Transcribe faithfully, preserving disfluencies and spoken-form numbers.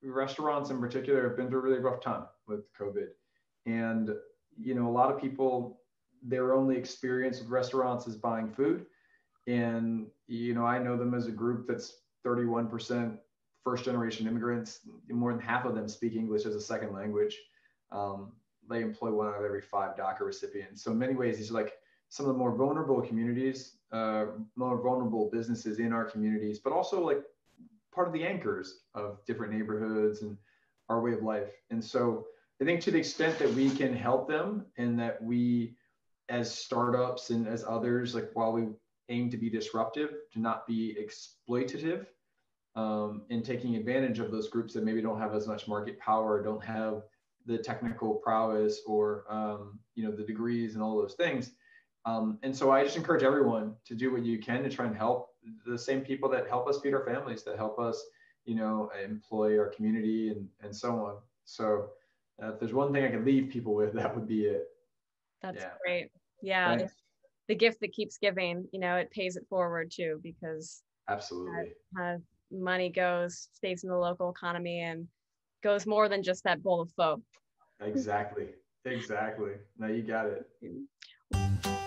restaurants in particular have been through a really rough time with COVID. And, you know, a lot of people, their only experience with restaurants is buying food. And, you know, I know them as a group that's thirty-one percent first generation immigrants, more than half of them speak English as a second language. Um, they employ one out of every five DACA recipients. So in many ways, these are like some of the more vulnerable communities, uh, more vulnerable businesses in our communities, but also like part of the anchors of different neighborhoods and our way of life. And so I think to the extent that we can help them, and that we as startups and as others, like while we aim to be disruptive, to not be exploitative, um, in taking advantage of those groups that maybe don't have as much market power, don't have the technical prowess or, um, you know, the degrees and all those things. Um, and so I just encourage everyone to do what you can to try and help the same people that help us feed our families, that help us, you know, employ our community and, and so on. So uh, if there's one thing I could leave people with, that would be it. That's Yeah. great. Yeah. Thanks. The gift that keeps giving, you know, it pays it forward too, because Absolutely. uh, money goes, stays in the local economy and goes more than just that bowl of pho. Exactly. Exactly. No, you got it.